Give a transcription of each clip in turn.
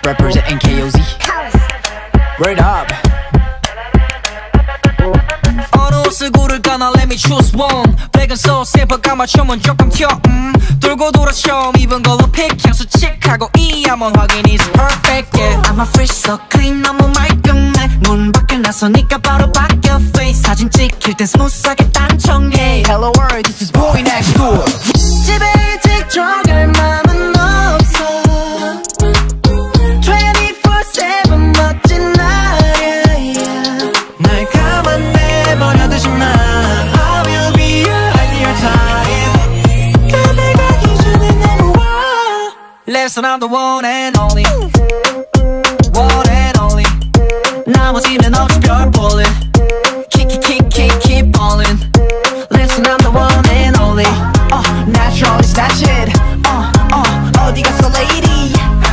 representing KOZ. Word up. 어느 옷을 고를까 나 let me choose one. Black and so simple 까맞춤은 조금 튀어 돌고 돌아 처음 입은 걸로 pick 향수 칙하고 이 한번 확인 is perfect yeah. I'm a fresh so clean 너무 말끔해 문 밖을 나서니까 바로 바뀌어 face 사진 찍힐 땐 스무스하게 단청해 Hello world this is boy next door. 집에 일찍 들어갈 맘은 없어 24/7 멋진 날이야 yeah. 날 가만 내버려두지 마 I will be your ideal type 그대 가기 전에 내려와 Listen I'm the one and only One and only 나머지는 없이 별 볼래 Keep ballin' Listen I'm the one and only Natural is that shit 어디 갔어 lady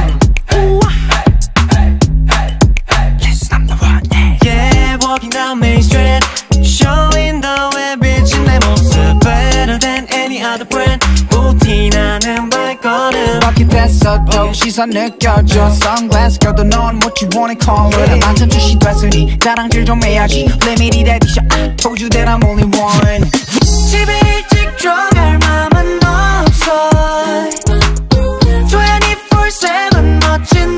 Listen I'm the one Yeah walking down Main Street Showing the way 비친 내 모습 Better than any other brand 부티나는 발걸음 바퀴 됐어도 시선 느껴져 Sunglass 껴도 넌 what you wanna call it 만점 출시 됐으니 자랑질 좀 해야지 Limited edition I told you that I'm only one 집에 일찍 들어갈 맘은 없어 24/7 멋진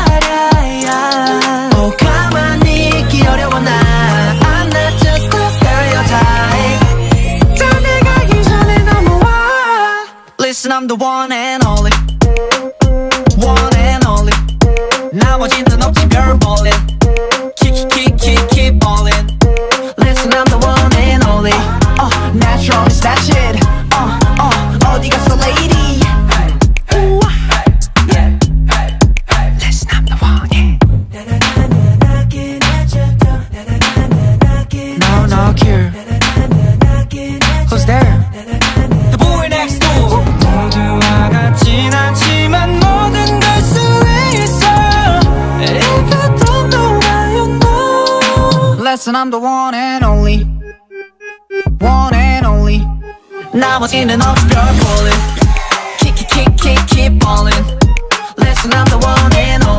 날이야 Oh 가만히 있기 어려워 나 I'm not just a stereotype 딴데 가기 전에 넘어와 Listen I'm the one and only One and only 나머지는 없지 별 볼래 Keep ballin' Listen I'm the one and only Natural is that shit 어디 갔어 lady Listen I'm the one No no cure Who's there? The boy next door 모두와 같진 않지만 모든 걸 수 있어 If you don't know now you know Listen I'm the one and only One and only 나머지는 없이 별 볼래 Keep ballin' Listen I'm the one and only